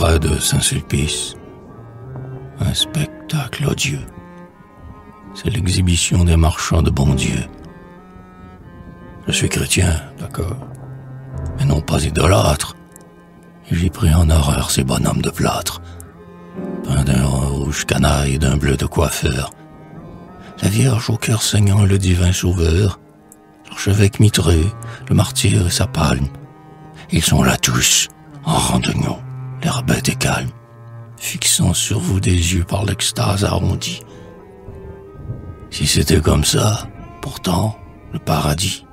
près de Saint-Sulpice. Un spectacle odieux. C'est l'exhibition des marchands de bon Dieu. Je suis chrétien, d'accord, mais non pas idolâtre. Et j'ai pris en horreur ces bonhommes de plâtre, peints d'un rouge canaille et d'un bleu de coiffeur. La Vierge au cœur saignant, le divin sauveur, l'archevêque mitré, le martyr et sa palme. Ils sont là tous, en rang de gnon, l'air bête et calme, fixant sur vous des yeux par l'extase arrondie. Si c'était comme ça, pourtant, le paradis,